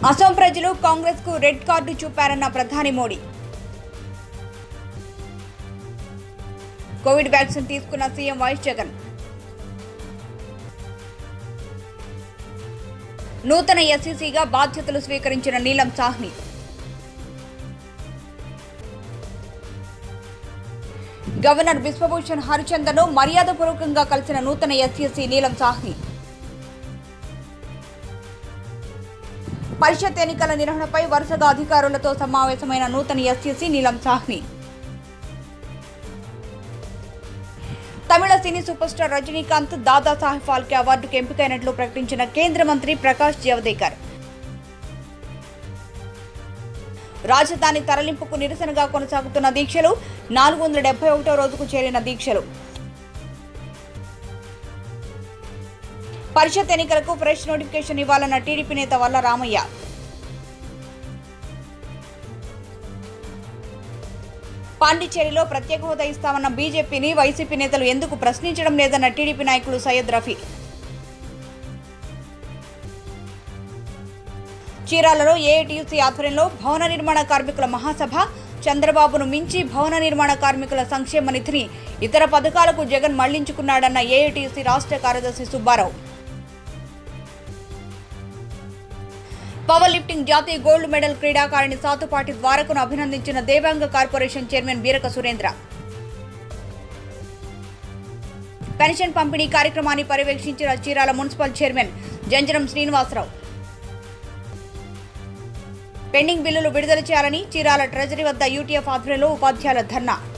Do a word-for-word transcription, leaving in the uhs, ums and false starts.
అసోం ప్రజలు కాంగ్రెస్ కు red card చూపారన్న ప్రధాని మోడీ. కోవిడ్ వ్యాక్సిన్ తీసుకున్న సీఎం వైఎస్ జగన్. నూతన ఎస్ఈసీగా బాధ్యతలు స్వీకరించిన నీలం సాహ్ని. గవర్నర్ బిశ్వభూషణ్ హరిచందన్ ను మర్యాదపూర్వకంగా కలిసిన నూతన ఎస్ఈసీ నీలం సాహ్ని. పరిషత్ ఎన్నికల నిర్వహణపై వరుసగా అధికారులతో సమావేశమైన నూతన ఎస్ఈసీ నీలం సాహ్ని. తమిళ సినీ సూపర్ స్టార్ రజనీకాంత్ దాదాసాహెబ్ ఫాల్కే అవార్డుకు ఎంపికైనట్లు ప్రకటించిన కేంద్ర మంత్రి ప్రకాష్ జవదేకర్. రాజధాని తరలింపుకు నిరసనగా కొనసాగుతున్న దీక్షలు నాలుగు వందల డెబ్బై ఒకటో రోజుకు చేరిన దీక్షలు. పరిషత్ ఎన్నికలకు ఫ్రెష్ నోటిఫికేషన్ ఇవ్వాలన్న టీడీపీ నేత వల్ల రామయ్య. పాండిచ్చేరిలో ప్రత్యేక హోదా ఇస్తామన్న బీజేపీని వైసీపీ నేతలు ఎందుకు ప్రశ్నించడం లేదన్న టీడీపీ నాయకులు సయ్యద్ రఫీ. చీరాలలో ఏఐటీయూసీ ఆధ్వర్యంలో భవన నిర్మాణ కార్మికుల మహాసభ. చంద్రబాబును మించి భవన నిర్మాణ కార్మికుల సంక్షేమ నిధిని ఇతర పథకాలకు జగన్ మళ్లించుకున్నాడన్న ఏఐటీయూసీ రాష్ట్ర కార్యదర్శి సుబ్బారావు. పవర్ లిఫ్టింగ్ జాతీయ గోల్డ్ మెడల్ క్రీడాకారిణి సాతుపాటి ద్వారకను అభినందించిన Devanga corporation chairman Beeraka Surendra. Pension పంపిణీ కార్యక్రమాన్ని పర్యవేక్షించిన Chirala municipal chairman Janjanam Srinivasa Rao. Pending బిల్లులు విడుదల చేయాలని చీరాల ట్రెజరీ వద్ద యూటీఎఫ్ ఆధ్వర్యంలో ఉపాధ్యాయుల ధర్నా.